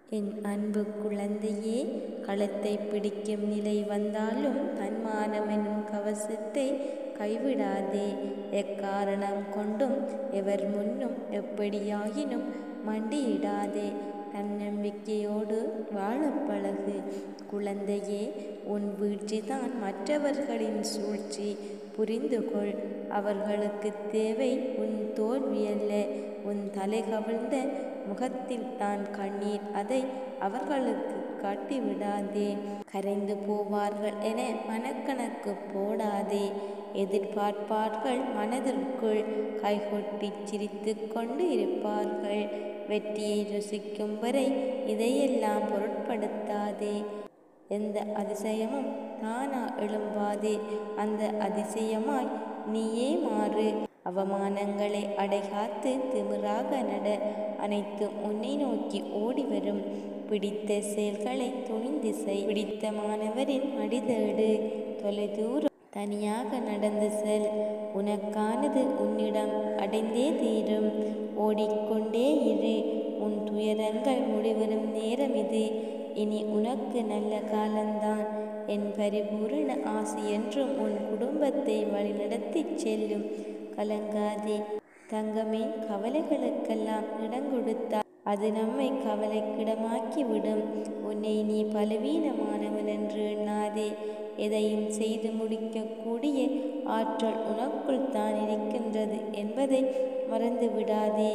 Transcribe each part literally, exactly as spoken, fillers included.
என் அன்பு குழந்தையே, களத்தை பிடிக்கும் நிலை வந்தாலும் தன்மானம் என்னும் கவசத்தை கைவிடாதே. எக்காரணம் கொண்டும் எவர் முன்னும் எப்படியாயினும் மண்டியிடாதே. தன்னம்பிக்கையோடு வாழப் பழகு. குழந்தையே, உன் வீழ்ச்சிதான் மற்றவர்களின் சூழ்ச்சி. புரிந்துகொள். அவர்களுக்கு தேவை உன் தோல்வியல்ல, உன் தலை கவிழ்ந்த முகத்தில் தான் கண்ணீர். அதை அவர்களுக்கு காட்டிவிடாதே. கரைந்து போவார்கள் என மனக்கணக்கு போடாதே. எதிர்பார்ப்பார்கள் மனதிற்குள், கைகொட்டி சிரித்து கொண்டு இருப்பார்கள். வெற்றியை ருசிக்கும் வரை இதையெல்லாம் பொருட்படுத்தாதே. எந்த அதிசயமும் தானா எழும்பாதே. அந்த அதிசயமாய் நீயே மாறு. அவமானங்களை அடைகாத்து திமிராக நட. அனைத்தும் உன்னை நோக்கி ஓடி வரும். பிடித்த செயல்களை துணிந்து செய். பிடித்த மாணவரின் மடிதேடு. தொலைதூரம் தனியாக நடந்து செல். உனக்கானது உன்னிடம் அடைந்தே தீரும். ஓடிக்கொண்டே இரு. உன் துயரங்கள் முடிவரும் நேரம் இது. இனி உனக்கு நல்ல காலந்தான். என் பரிபூரண ஆசி என்றும் உன் குடும்பத்தை வழிநடத்தி செல்லும். கலங்காதே தங்கமே. கவலைகளுக்கெல்லாம் இடங்கொடுத்தால் அது நம்மை கவலைக்கிடமாக்கி விடும். உன்னை நீ பலவீனமானவன் என்று எண்ணாதே. எதையும் செய்து முடிக்கக்கூடிய ஆற்றல் உனக்குள் தான் இருக்கின்றது என்பதை மறந்து விடாதே.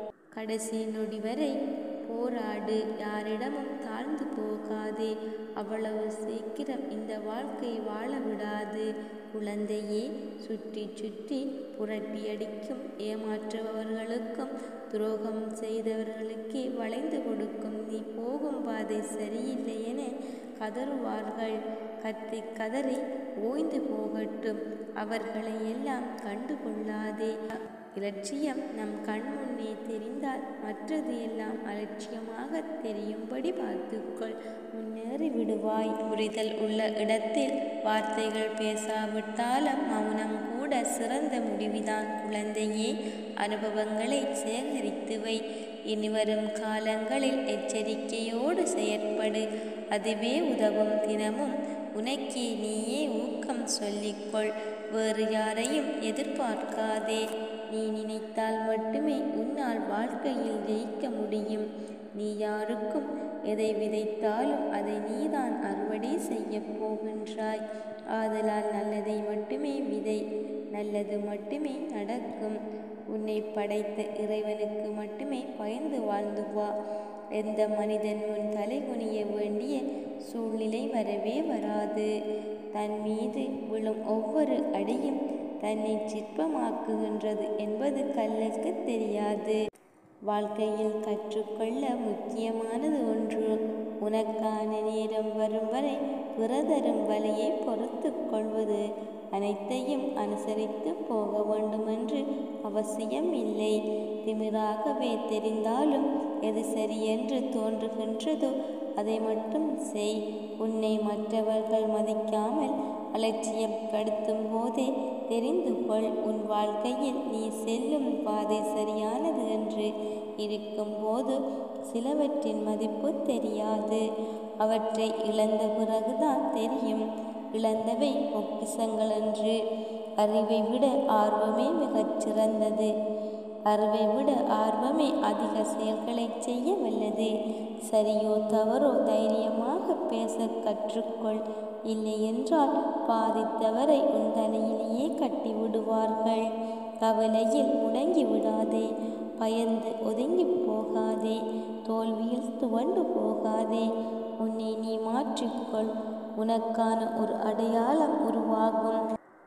கடைசி நொடி வரை போராடு. யாரிடமும் தாழ்ந்து போகாதே. அவ்வளவு சீக்கிரம் இந்த வாழ்க்கை வாழ விடாது. குழந்தையே, சுற்றி சுற்றி புரட்டி அடிக்கும் ஏமாற்றுபவர்களுக்கும் துரோகம் செய்தவர்களுக்கே வளைந்து கொடுக்கும் நீ போகும் பாதை சரியில்லை என கதறுவார்கள். கத்தி கதறி ஓய்ந்து போகட்டும். அவர்களை எல்லாம் கண்டு கொள்ளாதே. இலட்சியம் நம் கண் முன்னே தெரிந்தால் மற்றது எல்லாம் அலட்சியமாக தெரியும்படி பார்த்துக்கொள். முன்னேறி விடுவாய். புரிதல் உள்ள இடத்தில் வார்த்தைகள் பேசாவிட்டாலும் மௌனம் கூட சிறந்த முடிவுதான். குழந்தையே, அனுபவங்களை சேகரித்து வை. இனிவரும் காலங்களில் எச்சரிக்கையோடு செயற்படு. அதுவே உதவும். தினமும் உனக்கே நீயே ஊக்கம் சொல்லிக்கொள். வேறு யாரையும் எதிர்பார்க்காதே. நீ நினைத்தால் மட்டுமே உன்னால் வாழ்க்கையில் ஜெயிக்க முடியும். நீ யாருக்கும் எதை விதைத்தாலும் அதை நீதான் அறுவடை செய்ய போகின்றாய். ஆதலால் நல்லதை மட்டுமே விதை. நல்லது மட்டுமே நடக்கும். உன்னை படைத்த இறைவனுக்கு மட்டுமே பயந்து வாழ்ந்து வா. எந்த மனிதன் முன் தலை குனிய வேண்டிய சூழ்நிலை வரவே வராது. தன் மீது விழும் ஒவ்வொரு அடியும் தன்னை சிற்பமாக்குகின்றது என்பது கல்லுக்கு தெரியாது. வாழ்க்கையில் கற்றுக்கொள்ள முக்கியமானது ஒன்று. உனக்கான நேரம் வரும் வரை பிறதரும் வழியை பொறுத்து கொள்வது. அனைத்தையும் அனுசரித்து போக வேண்டுமென்று அவசியம் இல்லை. திமிராகவே தெரிந்தாலும் எது சரியென்று தோன்றுகின்றதோ அதை மட்டும் செய். உன்னை மற்றவர்கள் மதிக்காமல் அலட்சியப்படுத்தும் போதே தெரிந்து கொள், உன் வாழ்க்கையில் நீ செல்லும் பாதை சரியானது என்று. இருக்கும்போது சிலவற்றின் மதிப்பு தெரியாது. அவற்றை இழந்த பிறகுதான் தெரியும். இழந்தவை பொக்கிஷங்கள் என்று. அறிவை விட ஆர்வமே மிகச் சிறந்தது. அறிவை விட ஆர்வமே அதிக செயல்களை செய்ய வல்லது. சரியோ தவறோ தைரியமாக பேச கற்றுக்கொள். இல்லை என்றால் பாதித்தவரை உன் தலையிலேயே கட்டி விடுவார்கள். கவலையில் முடங்கி விடாதே. பயந்து ஒதுங்கி போகாதே. தோல்வியில் துவண்டு போகாதே. உன்னை நீ மாற்றிக்கொள். உனக்கான ஒரு அடையாளம் உருவாகும்.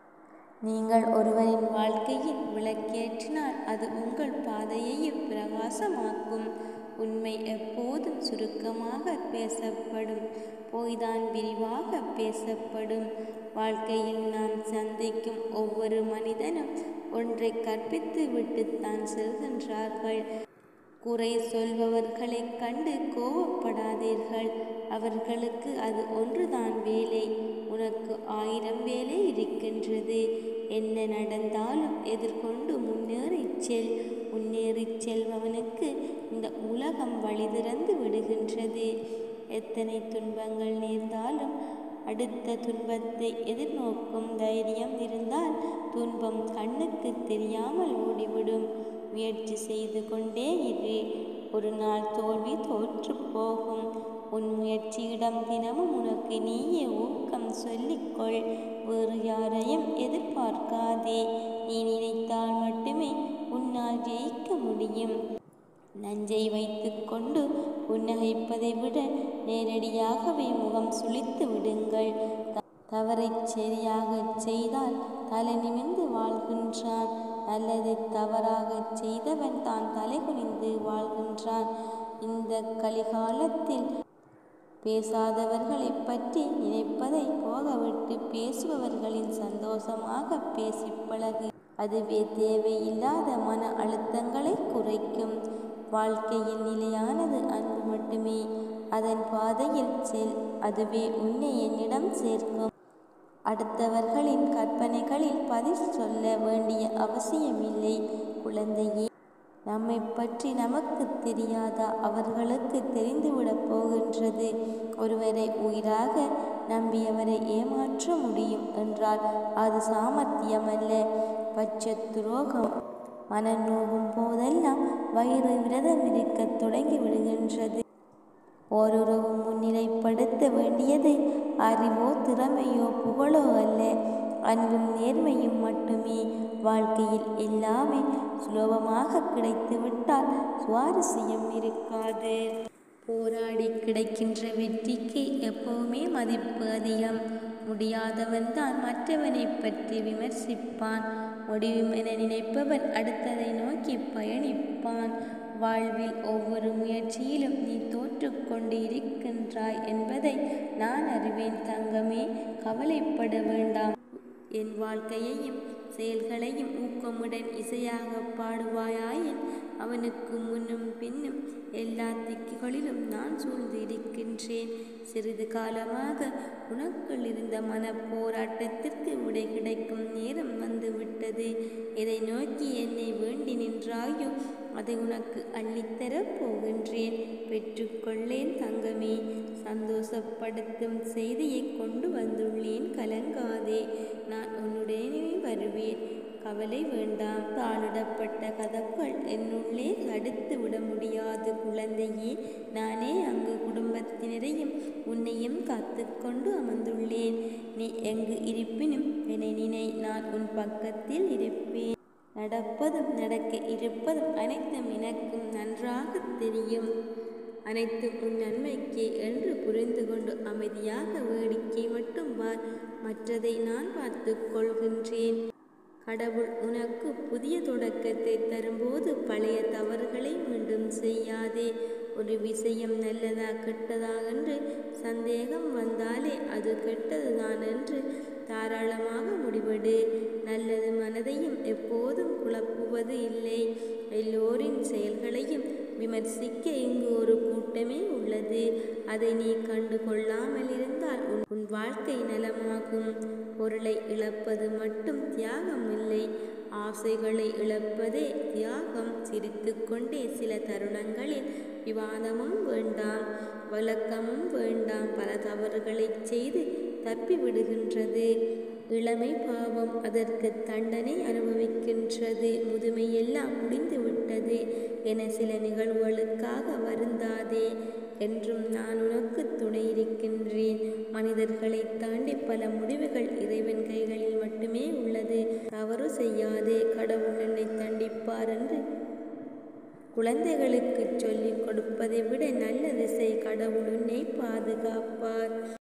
நீங்கள் ஒருவரின் வாழ்க்கையில் விளக்கேற்றினால் அது உங்கள் பாதையையும் பிரகாசமாக்கும். உண்மை எப்போதும் சுருக்கமாக பேசப்படும். பொய்தான் விரிவாக பேசப்படும். வாழ்க்கையில் நாம் சந்திக்கும் ஒவ்வொரு மனிதனும் ஒன்றை கற்பித்து விட்டுத்தான் செல்கின்றார்கள். குறை சொல்பவர்களை கண்டு கோபப்படாதீர்கள். அவர்களுக்கு அது ஒன்றுதான் வேலை. உனக்கு ஆயிரம் வேலை இருக்கின்றது. என்ன நடந்தாலும் எதிர்கொண்டு முன்னேறிச் செல். முன்னேறிச் செல்பவனுக்கு இந்த உலகம் வழி திறந்து விடுகின்றது. எத்தனை துன்பங்கள் நேர்ந்தாலும் அடுத்த துன்பத்தை எதிர்நோக்கும் தைரியம் இருந்தால் துன்பம் கண்ணுக்கு தெரியாமல் ஓடிவிடும். முயற்சி செய்து கொண்டே இரு. ஒரு நாள் தோல்வி தோற்று போகும். உன் முயற்சியிடம் தினமும் உனக்கு நீயே ஊக்கம் சொல்லிக்கொள். வேறு யாரையும் எதிர்பார்க்காதே. நீ நினைத்தால் மட்டுமே உன்னால் ஜெயிக்க முடியும். நஞ்சை வைத்து கொண்டு புன்னகைப்பதை விட நேரடியாகவே முகம் சுளித்து விடுங்கள். தவறை சரியாக செய்தால் தலை நிமிர்ந்து வாழ்கின்றான். நல்லதை தவறாக செய்தவன் தான் தலை குனிந்து வாழ்கின்றான். இந்த கலிகாலத்தில் பேசாதவர்களை பற்றி நினைப்பதை போகவிட்டு பேசுபவர்களின் சந்தோஷமாக பேசி பழகு. அதுவே தேவையில்லாத மன அழுத்தங்களை குறைக்கும். வாழ்க்கையில் நிலையானது அன்பு மட்டுமே. அதன் பாதையில் செல். அதுவே உன்னை என்னிடம் சேர்க்கும். அடுத்தவர்களின் கற்பனைகளில் பதில் சொல்ல வேண்டிய அவசியமில்லை. குழந்தையே, நம்மை பற்றி நமக்கு தெரியாதா? அவர்களுக்கு தெரிந்துவிடப் போகின்றது. ஒருவரை உயிராக நம்பியவரை ஏமாற்ற முடியும் என்றால் அது சாமர்த்தியமல்ல, பச்சை துரோகம். மனம் நோகும் போதெல்லாம் வயிறு விரதம் இருக்க தொடங்கி விடுகின்றது. ஓருறவு முன்னிலைப்படுத்த வேண்டியது அறிவோ திறமையோ புகழோ அல்ல, அன்பும் நேர்மையும் மட்டுமே. வாழ்க்கையில் எல்லாமே சுலபமாக கிடைத்துவிட்டால் சுவாரஸ்யம் இருக்காது. போராடி கிடைக்கின்ற வெற்றிக்கு எப்பவுமே மதிப்பு அதிகம். முடியாதவன் தான் மற்றவனை பற்றி விமர்சிப்பான். முடியும் என நினைப்பவன் அடுத்ததை நோக்கி பயணிப்பான். வாழ்வில் ஒவ்வொரு முயற்சியிலும் நீ தோற்று கொண்டு இருக்கின்றாய் என்பதை நான் அறிவேன் தங்கமே. கவலைப்பட வேண்டாம். என் வாழ்க்கையையும் செயல்களையும் ஊக்கமுடன் இசையாக பாடுவாயாயின் அவனுக்கு முன்னும் பின்னும் எல்லா திக்குகளிலும் நான் சூழ்ந்து இருக்கின்றேன். சிறிது காலமாக உனக்குள் இருந்த மன போராட்டத்திற்கு விடை கிடைக்கும் நேரம் வந்துவிட்டது. எதை நோக்கி என்னை வேண்டி நின்றாயோ அதை உனக்கு அள்ளித்தரப் போகின்றேன். பெற்றுக்கொள்ளேன் தங்கமே. சந்தோஷப்படுத்தும் செய்தியை கொண்டு வந்துள்ளேன். கலங்காதே. நான் உன்னுடனே வருவேன். கவலை வேண்டாம். தாளிடப்பட்ட கதவுகள் என்னுள்ளே தடுத்து விட முடியாது குழந்தையே. நானே அங்கு குடும்பத்தினரையும் உன்னையும் காத்து கொண்டு அமர்ந்துள்ளேன். நீ எங்கு இருப்பினும் என்னை நினை. நான் உன் பக்கத்தில் இருப்பேன். நடப்பதும் நடக்க இருப்பதும் அனைத்தும் எனக்கும் நன்றாக தெரியும். அனைத்தும் உன் நன்மைக்கே என்று புரிந்து கொண்டு அமைதியாக வேடிக்கை மட்டும் பார். மற்றதை நான் பார்த்து கொள்கின்றேன். கடவுள் உனக்கு புதிய தொடக்கத்தை தரும்போது பழைய தவறுகளை மீண்டும் செய்யாதே. ஒரு விஷயம் நல்லதா கெட்டதா என்று சந்தேகம் வந்தாலே அது கெட்டதுதான் என்று தாராளமாக முடிவெடு. நல்லது மனதையும் எப்போதும் குழப்புவது இல்லை. எல்லோரின் செயல்களையும் விமர்சிக்க இங்கு ஒரு கூட்டமே உள்ளது. அதை நீ கண்டு கொள்ளாமல் இருந்தால் உன் உன் வாழ்க்கை நலமாகும். பொருளை இழப்பது மட்டும் தியாகம் இல்லை, ஆசைகளை இழப்பதே தியாகம். சிரித்து கொண்டே சில தருணங்களில் விவாதமும் வேண்டாம், வழக்கமும் வேண்டாம். பல தவறுகளை செய்து தப்பி விடுகின்றது. இளமை பாவம், அதற்கு தண்டனை அனுபவிக்கின்றது. முதுமையெல்லாம் முடிந்து விட்டது என சில நிகழ்வுகளுக்காக வருந்தாதே. என்றும் நான் உனக்கு துணை இருக்கின்றேன். மனிதர்களை தாண்டி பல முடிவுகள் இறைவன் கைகளில் மட்டுமே உள்ளது. தவறு செய்யாதே, கடவுள் என்னை தண்டிப்பார் என்று குழந்தைகளுக்கு சொல்லிக் கொடுப்பதை விட நல்ல திசை. கடவுள் உன்னை பாதுகாப்பார்.